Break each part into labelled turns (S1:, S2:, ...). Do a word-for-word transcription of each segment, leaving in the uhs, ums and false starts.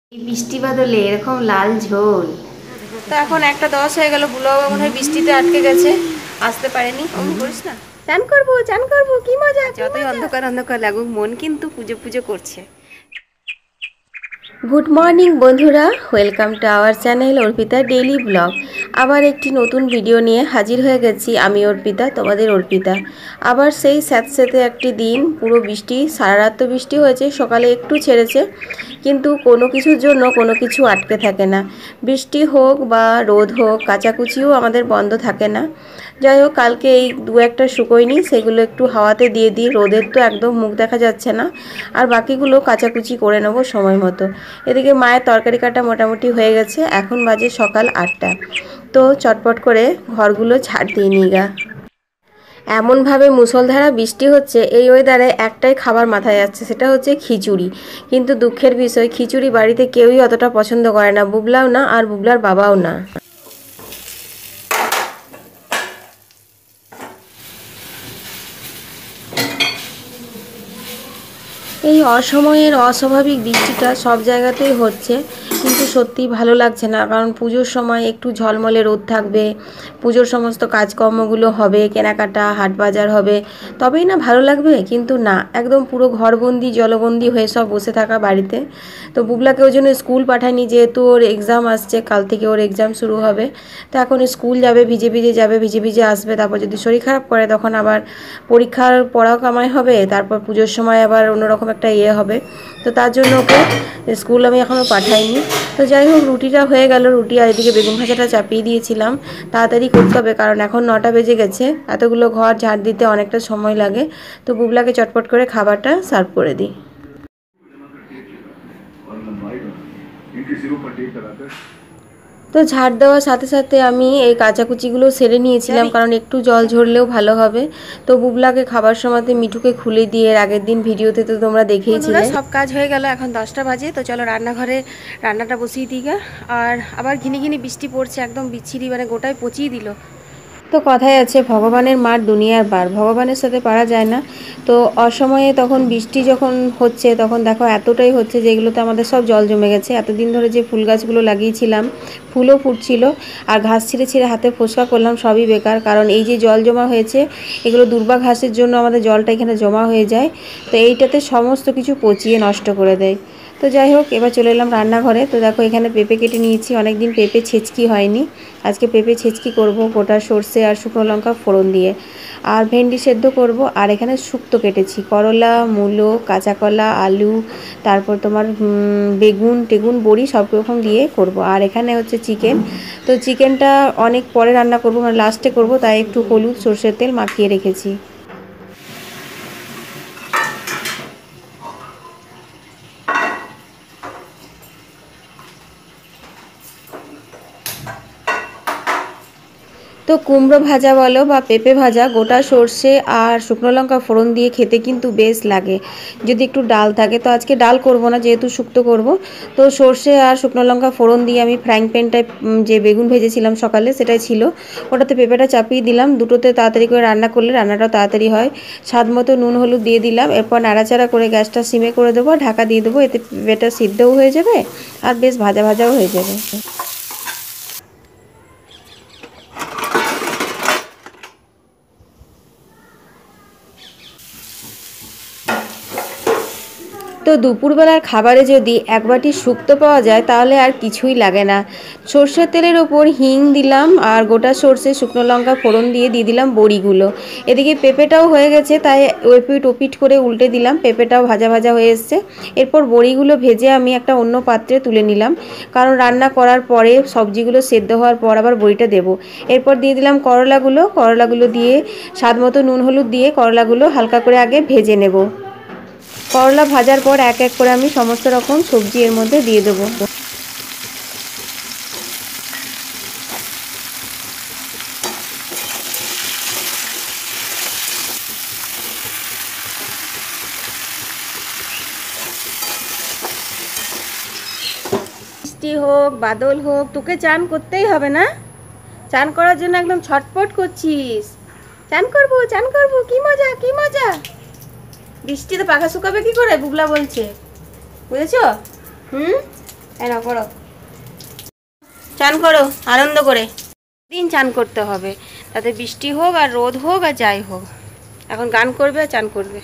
S1: এই বৃষ্টি বাদলে এরকম লাল ঝোল। তো এখন একটা দশ হয়ে গেল, বুলো বাবা মনে হয় বৃষ্টিতে আটকে গেছে, আসতে পারেনি। অমনি করিস না, চান করবো চান করবো কি মজা। যতই অন্ধকার অন্ধকার লাগুক, মন কিন্তু পুজো পুজো করছে। গুড মর্নিং বন্ধুরা, welcome to our channel Arpita daily blog. আবার একটি নতুন ভিডিও নিয়ে হাজির হয়ে গেছি আমি অর্পিতা, তোমাদের অর্পিতা। আবার সেই স্যাঁতস্যাঁতে একটি দিন, পুরো বৃষ্টি, সারা রাত তো বৃষ্টি হয়েছে, সকালে একটু ছেড়েছে, কিন্তু কোনো কিছুর জন্য কোনো কিছু আটকে থাকে না। বৃষ্টি হোক বা রোদ হোক, কাচাকুচিও আমাদের বন্ধ থাকে না। যাই হোক, কালকে এই দু একটা শুকোয়নি, সেগুলো একটু হাওয়াতে দিয়ে দিই, রোদের তো একদম মুখ দেখা যাচ্ছে না। আর বাকিগুলো কাচাকুচি করে নেবো সময় মতো। এদিকে মায়ের তরকারি কাটা মোটামুটি হয়ে গেছে, এখন বাজে সকাল আটটা। তো চটপট করে ঘরগুলো ঝাড় দিয়ে নিই গা। এমনভাবে মুষলধারা বৃষ্টি হচ্ছে, এই ওয়েদারে একটাই খাবার মাথায় যাচ্ছে, সেটা হচ্ছে খিচুড়ি। কিন্তু দুঃখের বিষয়, খিচুড়ি বাড়িতে কেউই অতটা পছন্দ করে না, বুবলাও না আর বুবলার বাবাও না। এই অসময়ের অস্বাভাবিক বৃষ্টিটা সব জায়গাতেই হচ্ছে, কিন্তু সত্যিই ভালো লাগছে না। কারণ পুজোর সময় একটু ঝলমলে রোদ থাকবে, পুজোর সমস্ত কাজকর্মগুলো হবে, কেনাকাটা হাট বাজার হবে, তবেই না ভালো লাগবে। কিন্তু না, একদম পুরো ঘরবন্দি জলবন্দি হয়ে সব বসে থাকা বাড়িতে। তো বুবলাকে ওই জন্য স্কুল পাঠায়নি, যেহেতু ওর এক্সাম আসছে, কাল থেকে ওর এক্সাম শুরু হবে। তো এখন স্কুল যাবে, ভিজে ভিজে যাবে, ভিজে ভিজে আসবে, তারপর যদি শরীর খারাপ করে তখন আবার পরীক্ষার পড়াও কামাই হবে, তারপর পুজোর সময় আবার অন্যরকম একটা ইয়ে হবে। তো তার জন্য ওকে স্কুল আমি এখনও পাঠাইনি। তো যাই হোক, রুটিটা হয়ে গেল, রুটি আর এদিকে বেগুন ভাজাটা চাপিয়ে দিয়েছিলাম। তাড়াতাড়ি করতে হবে, কারণ এখন নটা বেজে গেছে, এতগুলো ঘর ঝাড় দিতে অনেকটা সময় লাগে। তো বুবলাকে চটপট করে খাবারটা সার্ভ করে দিই। তো ঝাড় দেওয়ার সাথে সাথে আমি এই কাচাকুচিগুলো সেরে নিয়েছিলাম, কারণ একটু জল ঝরলেও ভালো হবে। তো বুবলাকে খাবার সময়তে মিঠুকে খুলে দিয়ে, আগের দিন ভিডিওতে তো তোমরা দেখেইছিলে। সব কাজ হয়ে গেল, এখন দশটা বাজে। তো চলো রান্নাঘরে রান্নাটা বসিয়ে দিই গা। আর আবার ঘিনি ঘিনি বৃষ্টি পড়ছে, একদম বিচ্ছিরি, মানে গোটায় পচিয়ে দিল। তো কথায় আছে, ভগবানের মার দুনিয়ার বার, ভগবানের সাথে পারা যায় না। তো অসময়ে তখন বৃষ্টি যখন হচ্ছে, তখন দেখো এতটাই হচ্ছে যে এগুলোতে আমাদের সব জল জমে গেছে। এতদিন ধরে যে ফুল গাছগুলো লাগিয়েছিলাম, ফুলও ফুটছিল, আর ঘাস ছিঁড়ে ছিঁড়ে হাতে ফোসকা করলাম, সবই বেকার। কারণ এই যে জল জমা হয়েছে, এগুলো দুর্বা ঘাসের জন্য আমাদের জলটা এখানে জমা হয়ে যায়। তো এইটাতে সমস্ত কিছু পচিয়ে নষ্ট করে দেয়। তো যাই হোক, এবার চলে এলাম রান্নাঘরে। তো দেখো, এখানে পেঁপে কেটে নিয়েছি, অনেকদিন পেঁপে ছেঁচকি হয়নি, আজকে পেঁপে ছেঁচকি করব, গোটা সর্ষে আর শুকনো লঙ্কা ফোড়ন দিয়ে। আর ভেন্ডি সেদ্ধ করব। আর এখানে শুক্তো কেটেছি, করলা, মূলো, কাঁচা কলা, আলু, তারপর তোমার বেগুন টেগুন বড়ি সব রকম দিয়ে করব। আর এখানে হচ্ছে চিকেন। তো চিকেনটা অনেক পরে রান্না করব, মানে লাস্টে করব, তাই একটু হলুদ সর্ষের তেল মাখিয়ে রেখেছি। তো কুমড়ো ভাজা বলো বা পেঁপে ভাজা, গোটা সর্ষে আর শুকনো লঙ্কা ফোড়ন দিয়ে খেতে কিন্তু বেশ লাগে, যদি একটু ডাল থাকে। তো আজকে ডাল করব না, যেহেতু শুক্তো করব। তো সর্ষে আর শুকনো লঙ্কা ফোড়ন দিয়ে আমি ফ্রাইং প্যানটায় যে বেগুন ভেজেছিলাম সকালে, সেটাই ছিল, ওটাতে পেঁপেটা চাপিয়ে দিলাম। দুটোতে তাড়াতাড়ি করে রান্না করলে রান্নাটাও তাড়াতাড়ি হয়। স্বাদ মতো নুন হলুদ দিয়ে দিলাম, এরপর নাড়াচাড়া করে গ্যাসটা সিমে করে দেবো, ঢাকা দিয়ে দেবো, এতে পেঁপেটা সিদ্ধও হয়ে যাবে আর বেশ ভাজা ভাজাও হয়ে যাবে। তো দুপুরবেলার খাবারে যদি এক বাটি শুক্তো পাওয়া যায়, তাহলে আর কিছুই লাগে না। সর্ষের তেলের ওপর হিং দিলাম, আর গোটা সর্ষে শুকনো লঙ্কা ফোড়ন দিয়ে দিয়ে দিলাম বড়িগুলো। এদিকে পেঁপেটাও হয়ে গেছে, তাই ওপিট ওপিট করে উল্টে দিলাম, পেঁপেটাও ভাজা ভাজা হয়ে এসছে। এরপর বড়িগুলো ভেজে আমি একটা অন্য পাত্রে তুলে নিলাম, কারণ রান্না করার পরে সবজিগুলো সেদ্ধ হওয়ার পর আবার বড়িটা দেবো। এরপর দিয়ে দিলাম করলাগুলো, করলাগুলো দিয়ে স্বাদ মতো নুন হলুদ দিয়ে করলাগুলো হালকা করে আগে ভেজে নেব। করলা ভাজার পর এক এক করে আমি সমস্ত রকম সবজি এর মধ্যে দিয়ে দেবো। বৃষ্টি হোক বাদল হোক, তোকে চান করতেই হবে না? চান করার জন্য একদম ছটপট করছিস। চান করবো চান করবো, কি মজা কি মজা। বৃষ্টিতে পাখা শুকাবে কি করে, বুবলা বলছে, বুঝেছো? হুম, এনা করো, চান করো আনন্দ করে। দিন চান করতে হবে, তাতে বৃষ্টি হোক আর রোদ হোক আর যাই হোক। এখন গান করবে আর চান করবে।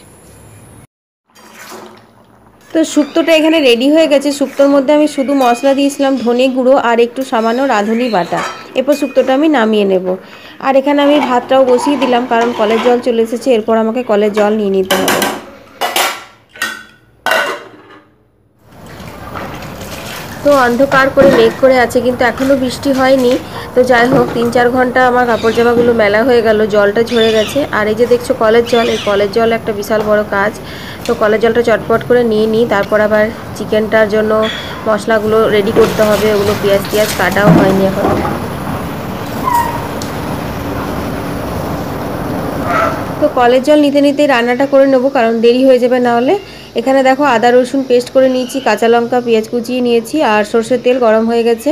S1: তো শুক্তোটা এখানে রেডি হয়ে গেছে। শুক্তোর মধ্যে আমি শুধু মশলা দিয়েছিলাম ধনে গুঁড়ো আর একটু সামান্য রাঁধুনি বাটা। এরপর শুক্তোটা আমি নামিয়ে নেব। আর এখানে আমি ভাতটাও বসিয়ে দিলাম, কারণ কলের জল চলে এসেছে, এরপর আমাকে কলের জল নিয়ে নিতে হবে। তো অন্ধকার করে মেঘ করে আছে, কিন্তু এখনও বৃষ্টি হয়নি। তো যাই হোক, তিন চার ঘন্টা আমার কাপড় জামাগুলো মেলা হয়ে গেল, জলটা ঝরে গেছে। আর এই যে দেখছো কলের জল, এই কলের জল একটা বিশাল বড় কাজ। তো কলের জলটা চটপট করে নিয়ে নিই, তারপর আবার চিকেনটার জন্য মশলাগুলো রেডি করতে হবে। ওগুলো পেঁয়াজ টিয়াজ কাটাও হয়নি এখন। তো কলের জল নিতে নিতেই রান্নাটা করে নেবো, কারণ দেরি হয়ে যাবে না হলে। এখানে দেখো আদা রসুন পেস্ট করে নিয়েছি, কাঁচা লঙ্কা পেঁয়াজ কুচিয়ে নিয়েছি, আর সরষের তেল গরম হয়ে গেছে।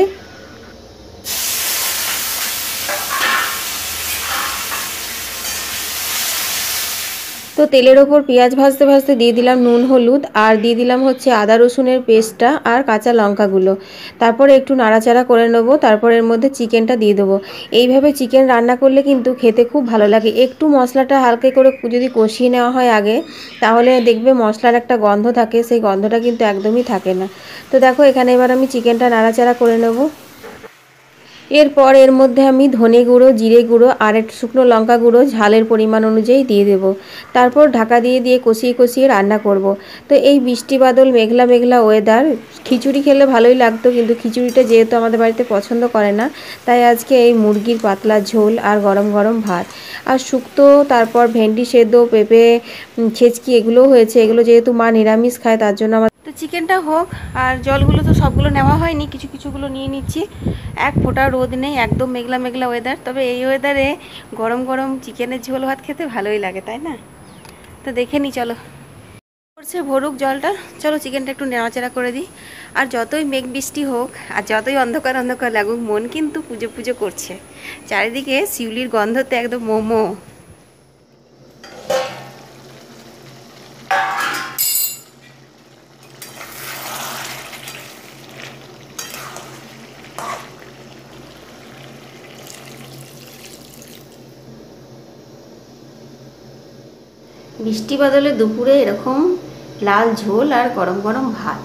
S1: তো তেলের ওপর পেঁয়াজ ভাজতে ভাজতে দিয়ে দিলাম নুন হলুদ, আর দিয়ে দিলাম হচ্ছে আদা রসুনের পেস্টটা আর কাঁচা লঙ্কাগুলো। তারপরে একটু নাড়াচাড়া করে নেবো, তারপর এর মধ্যে চিকেনটা দিয়ে দেবো। এইভাবে চিকেন রান্না করলে কিন্তু খেতে খুব ভালো লাগে। একটু মশলাটা হালকা করে যদি কষিয়ে নেওয়া হয় আগে, তাহলে দেখবে মশলার একটা গন্ধ থাকে, সেই গন্ধটা কিন্তু একদমই থাকে না। তো দেখো এখানে এবার আমি চিকেনটা নাড়াচাড়া করে নেবো। এরপর এর মধ্যে আমি ধনে গুঁড়ো, জিরে গুঁড়ো আর একটু শুকনো লঙ্কা গুঁড়ো ঝালের পরিমাণ অনুযায়ী দিয়ে দেবো। তারপর ঢাকা দিয়ে দিয়ে কষিয়ে কষিয়ে রান্না করব। তো এই বৃষ্টি বাদল মেঘলা মেঘলা ওয়েদার, খিচুড়ি খেলে ভালোই লাগতো, কিন্তু খিচুড়িটা যেহেতু আমাদের বাড়িতে পছন্দ করে না, তাই আজকে এই মুরগির পাতলা ঝোল আর গরম গরম ভাত আর শুক্তো, তারপর ভেন্ডি সেদ্ধ, পেঁপে ছেচকি এগুলোও হয়েছে। এগুলো যেহেতু মা নিরামিষ খায়, তার জন্য আমার। তো চিকেনটা হোক, আর জলগুলো তো সবগুলো নেওয়া হয়নি, কিছু কিছুগুলো নিয়ে নিচ্ছি। এক ফোঁটা রোদ নেই, একদম মেঘলা মেঘলা ওয়েদার। তবে এই ওয়েদারে গরম গরম চিকেনের ঝোল ভাত খেতে ভালোই লাগে, তাই না? তো দেখে নি, চলো করছে ভরুক জলটা, চলো চিকেনটা একটু নেড়াচাড়া করে দিই। আর যতই মেঘ বৃষ্টি হোক আর যতই অন্ধকার অন্ধকার লাগুক, মন কিন্তু পুজো পুজো করছে। চারিদিকে শিউলির গন্ধতে একদম মোমো। বৃষ্টি বাদলে দুপুরে এরকম লাল ঝোল আর গরম গরম ভাত।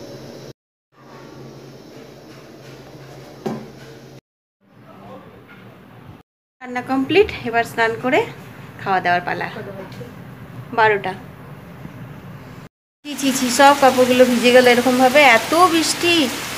S1: রান্না কমপ্লিট, এবার স্নান করে খাওয়া দাওয়ার পালা। বারোটা। ছি ছি ছি, সব কাপড়গুলো ভিজে গেল এরকমভাবে, এত বৃষ্টি।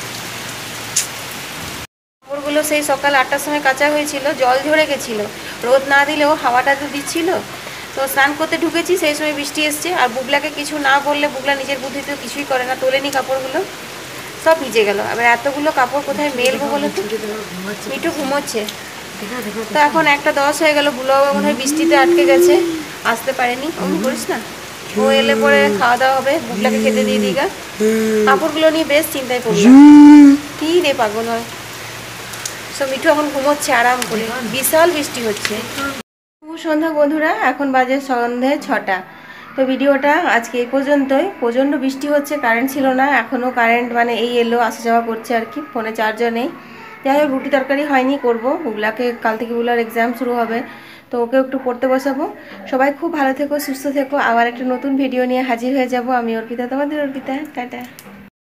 S1: কাপড়গুলো সেই সকাল আটটার সময় কাচা হয়েছিল, জল ঝরে গেছিলো। রোদ না দিলেও হাওয়াটা তো দিচ্ছিল। তো স্নান করতে ঢুকেছি, সেই সময় বৃষ্টি এসছে। আর বুগলাকে কিছু না বললে বুগলা নিজের বুদ্ধিতে কিছুই করে না, তোলেনি কাপড়গুলো, সব ভিজে গেল। এবার এতগুলো কাপড় কোথায় মেলবো বলো তো? মিঠু ঘুমোচ্ছে। তো এখন একটা দশ হয়ে গেল, বুলো বাবা মনে হয় বৃষ্টিতে আটকে গেছে, আসতে পারেনি। অমনি করিস না, ও এলে পরে খাওয়া দাওয়া হবে, বুগলাকে খেতে দিয়ে দিই গা। কাপড়গুলো নিয়ে বেশ চিন্তায় পড়লাম, কি রে পাগল হয়। সো মিঠু এখন ঘুমোচ্ছে আরাম করে, বিশাল বৃষ্টি হচ্ছে। শুভ সন্ধ্যা বন্ধুরা, এখন বাজে সন্ধ্যে ছটা। তো ভিডিওটা আজকে এই পর্যন্তই। প্রচণ্ড বৃষ্টি হচ্ছে, কারেন্ট ছিল না, এখনও কারেন্ট মানে এই এলো, আসা যাওয়া করছে আর কি, ফোনে চার্জার নেই। যাই হোক, রুটি তরকারি হয়নি, করবো। বুগলাকে কাল থেকে বুগলার এক্সাম শুরু হবে, তো ওকে একটু পড়তে বসাবো। সবাই খুব ভালো থেকো, সুস্থ থেকো। আবার একটা নতুন ভিডিও নিয়ে হাজির হয়ে যাব। আমি অর্পিতা, তোমাদের অর্পিতা, টাটা।